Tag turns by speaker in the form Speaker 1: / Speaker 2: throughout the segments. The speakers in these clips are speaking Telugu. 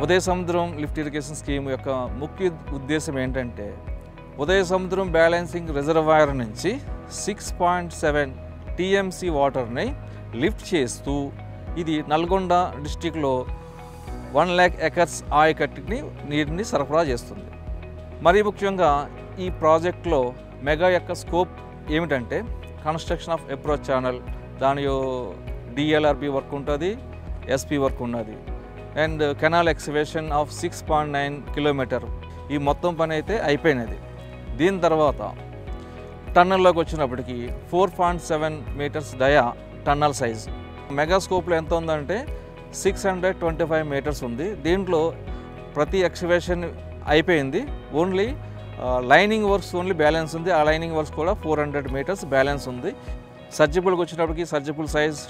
Speaker 1: ఉదయ సముద్రం లిఫ్ట్ ఇరిగేషన్ స్కీమ్ యొక్క ముఖ్య ఉద్దేశం ఏంటంటే ఉదయ సముద్రం బ్యాలెన్సింగ్ రిజర్వాయర్ నుంచి 6.7 TMC వాటర్ని లిఫ్ట్ చేస్తూ ఇది నల్గొండ డిస్టిక్లో 1 lakh acres ఆయకట్టుని నీటిని సరఫరా చేస్తుంది. మరీ ముఖ్యంగా ఈ ప్రాజెక్ట్లో మెగా యొక్క స్కోప్ ఏమిటంటే కన్స్ట్రక్షన్ ఆఫ్ అప్రోచ్ ఛానల్, దాని DLRB వర్క్ ఉంటుంది, SP వర్క్ ఉన్నది, and canal excavation of 6.9 kilometer. ఈ మొత్తం పని అయితే అయిపోయినది. దీని తర్వాత టన్నల్లోకి వచ్చినప్పటికీ 4.7 meters dia tunnel size. Mega స్కోప్లో ఎంత ఉందంటే 625 మీటర్స్ ఉంది. దీంట్లో ప్రతి ఎక్స్కవేషన్ అయిపోయింది, only lining works only balance ఉంది. ఆ లైనింగ్ వర్క్స్ కూడా 400 మీటర్స్ బ్యాలెన్స్ ఉంది. సర్జిబుల్కి వచ్చినప్పటికి సర్జిబుల్ సైజ్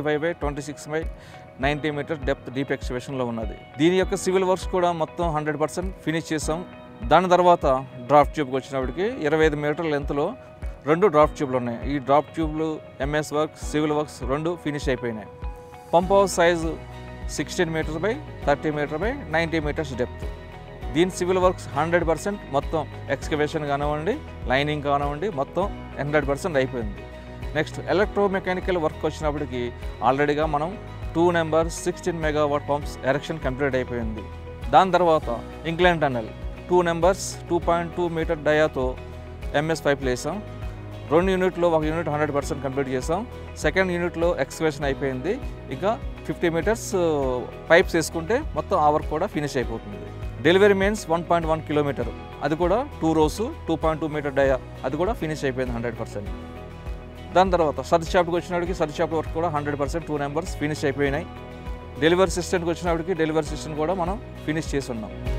Speaker 1: 25/26/90 మీటర్ డెప్త్ డీప్ ఎక్స్కవేషన్లో ఉన్నది. దీని యొక్క సివిల్ వర్క్స్ కూడా మొత్తం 100% ఫినిష్ చేసాం. దాని తర్వాత డ్రాఫ్ట్ ట్యూబ్కి వచ్చినప్పటికి 25 మీటర్ల లెంత్లో 2 డ్రాఫ్ట్ ట్యూబ్లు ఉన్నాయి. ఈ డ్రాఫ్ట్ ట్యూబ్లు MS work, civil works 2 finish అయిపోయినాయి. పంప్ హౌస్ సైజు 16 మీటర్స్/30 మీటర్/90 మీటర్స్ డెప్త్. దీని సివిల్ వర్క్స్ 100% మొత్తం ఎక్స్కవేషన్ కానివ్వండి, లైనింగ్ కానివ్వండి, మొత్తం 100% అయిపోయింది. నెక్స్ట్ ఎలక్ట్రోమెకానికల్ వర్క్ వచ్చినప్పటికి ఆల్రెడీగా మనం 2 number 16 megawatt pumps erection complete అయిపోయింది. దాని తర్వాత ఇంక్లైన్ టన్నల్ 2 నెంబర్స్ 2.2 మీటర్ డయాతో MS పైప్లు వేసాం. 2 యూనిట్లో 1 యూనిట్ 100% కంప్లీట్ చేసాం. సెకండ్ యూనిట్లో ఎక్స్కవేషన్ అయిపోయింది. ఇంకా 50 మీటర్స్ పైప్స్ వేసుకుంటే మొత్తం ఆ వర్క్ కూడా ఫినిష్ అయిపోతుంది. డెలివరీ మెయిన్స్ 1.1 కిలోమీటర్, అది కూడా 2 రోస్ 2.2 మీటర్ డయా, అది కూడా ఫినిష్ అయిపోయింది 100%. దాని తర్వాత సర్చ్ షాప్కి వచ్చినప్పటికి సర్చ్ షాప్ వర్క్ కూడా 100% 2 నెంబర్స్ ఫినిష్ అయిపోయినాయి. డెలివరీ సిస్టమ్కి వచ్చినప్పటికి డెలివరీ సిస్టమ్ కూడా మనం ఫినిష్ చేసి ఉన్నాం.